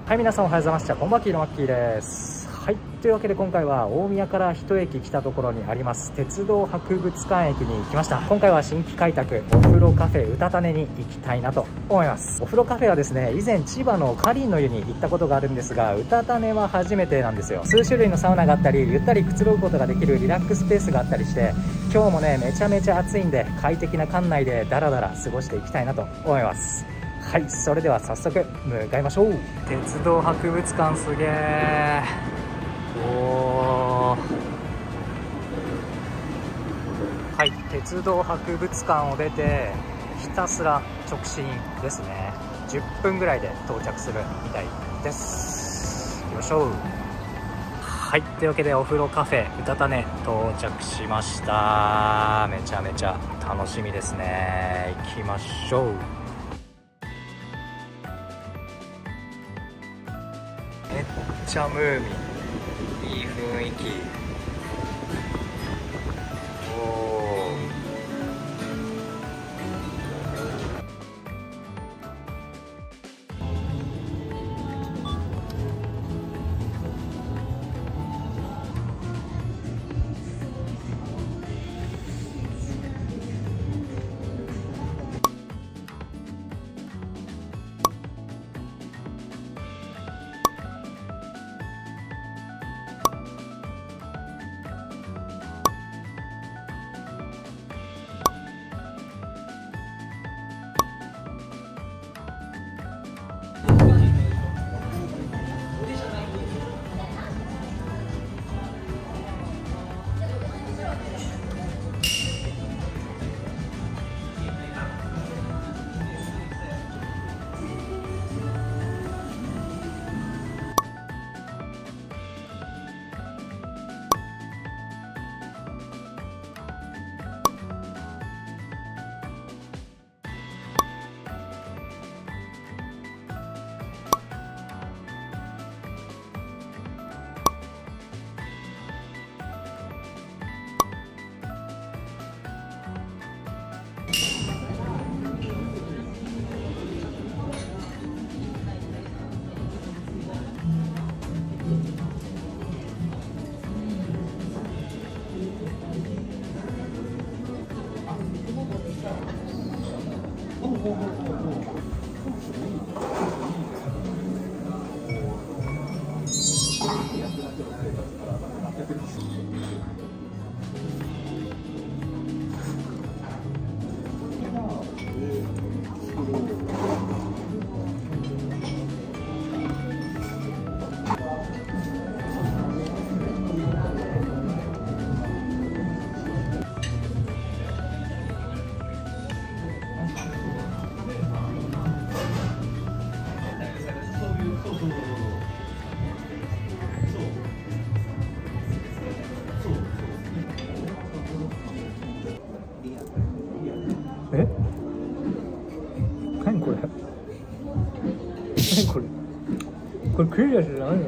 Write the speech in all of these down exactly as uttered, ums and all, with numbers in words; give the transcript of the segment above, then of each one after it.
はい、皆さんおはようございます。こんばんは、キーのマッキーです。はい、というわけで今回は大宮から一駅来たところにあります鉄道博物館駅に来ました。今回は新規開拓お風呂カフェうたたねに行きたいなと思います。お風呂カフェはですね、以前千葉のかりんの湯に行ったことがあるんですが、うたたねは初めてなんですよ。数種類のサウナがあったり、ゆったりくつろぐことができるリラックススペースがあったりして、今日もねめちゃめちゃ暑いんで快適な館内でダラダラ過ごしていきたいなと思います。はい、それでは早速向かいましょう。鉄道博物館すげー。おー、はい、鉄道博物館を出てひたすら直進ですね。じゅっぷんぐらいで到着するみたいです。よいしょ。はい、というわけでお風呂カフェうたたね到着しました。めちゃめちゃ楽しみですね。行きましょう。めっちゃムーミン、いい雰囲気。おー、え、何これ、何これ、これクリアじゃないの。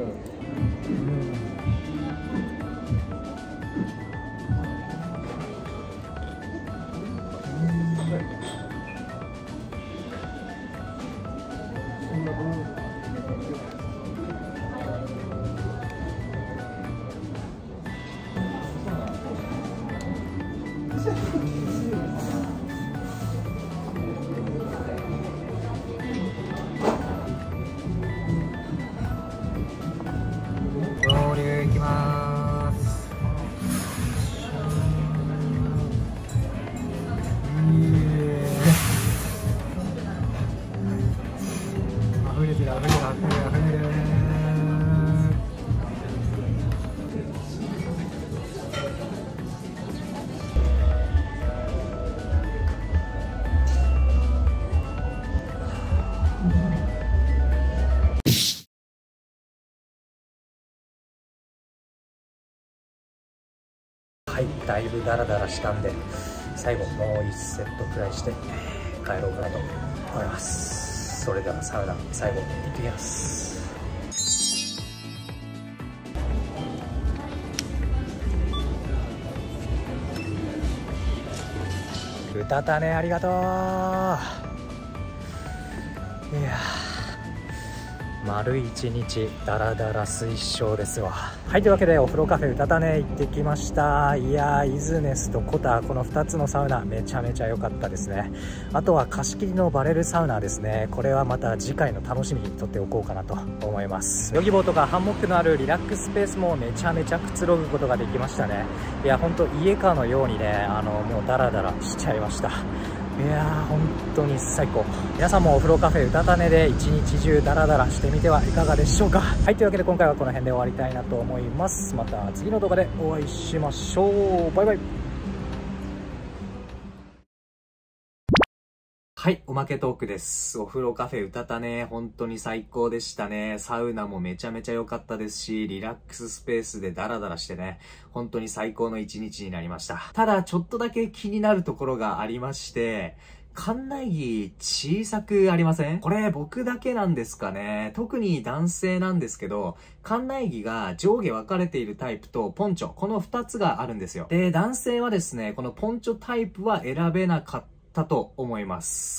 合流行きます。溢れてる溢れてる溢れてる溢れてる。はい、だいぶダラダラしたんで最後もういちセットくらいして帰ろうかなと思います。それではサウナ最後行ってきます。うたたねありがとう。いや丸一日ダラダラ推奨ですわ。はい、というわけでお風呂カフェうたたね行ってきました。いやー、イズネスとコタ、このふたつのサウナめちゃめちゃ良かったですね。あとは貸し切りのバレルサウナですね。これはまた次回の楽しみにとっておこうかなと思います。ヨギボーとかハンモックのあるリラックススペースもめちゃめちゃくつろぐことができましたね。いや、ほんと家かのようにね、あのもうダラダラしちゃいました。いやー、本当に最高。皆さんもお風呂カフェうたたねで一日中ダラダラしてみてはいかがでしょうか。はい、というわけで今回はこの辺で終わりたいなと思います。また次の動画でお会いしましょう。バイバイ。はい、おまけトークです。お風呂カフェうたたね、本当に最高でしたね。サウナもめちゃめちゃ良かったですし、リラックススペースでダラダラしてね、本当に最高の一日になりました。ただ、ちょっとだけ気になるところがありまして、館内着小さくありません？これ僕だけなんですかね。特に男性なんですけど、館内着が上下分かれているタイプとポンチョ、このふたつがあるんですよ。で、男性はですね、このポンチョタイプは選べなかっただと思います。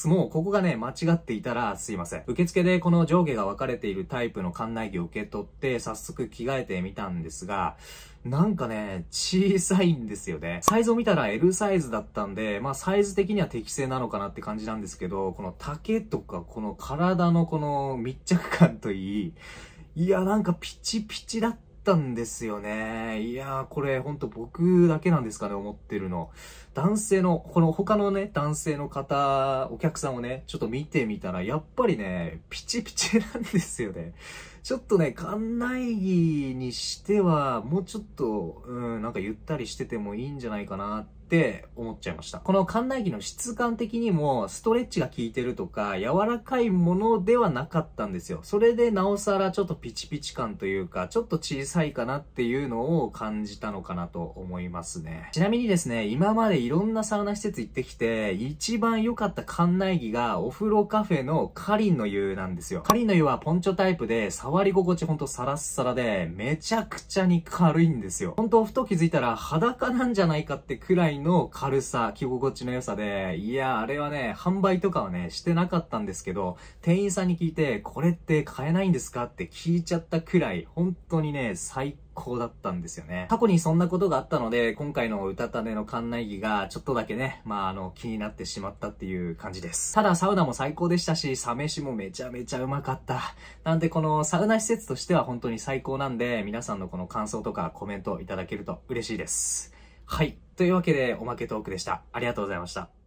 もうここがね、間違っていたらすいません。受付でこの上下が分かれているタイプの館内着を受け取って早速着替えてみたんですが、なんかね、小さいんですよね。サイズを見たら エル サイズだったんで、まあサイズ的には適正なのかなって感じなんですけど、この丈とかこの体のこの密着感といい、いやなんかピチピチだった。たんですよね。いやー、これほんと僕だけなんですかね、思ってるの。男性の、この他のね、男性の方、お客さんをね、ちょっと見てみたら、やっぱりね、ピチピチなんですよね。ちょっとね、館内着にしては、もうちょっと、うん、なんかゆったりしててもいいんじゃないかなって思っちゃいました。この館内着の質感的にも、ストレッチが効いてるとか、柔らかいものではなかったんですよ。それでなおさらちょっとピチピチ感というか、ちょっと小さいかなっていうのを感じたのかなと思いますね。ちなみにですね、今までいろんなサウナ施設行ってきて、一番良かった館内着が、お風呂カフェのカリンの湯なんですよ。カリンの湯はポンチョタイプで、触り心地ほんとサラッサラで、めちゃくちゃに軽いんですよ。ほんとふと気づいたら裸なんじゃないかってくらいの軽さ、着心地の良さで、いや、あれはね、販売とかはね、してなかったんですけど、店員さんに聞いて、これって買えないんですかって聞いちゃったくらい、本当にね、最高だったんですよね。過去にそんなことがあったので、今回のうたたねの館内着がちょっとだけね、まああの気になってしまったっていう感じです。ただサウナも最高でしたし、サ飯もめちゃめちゃうまかった。なんでこのサウナ施設としては本当に最高なんで、皆さんのこの感想とかコメントいただけると嬉しいです。はい。というわけでおまけトークでした。ありがとうございました。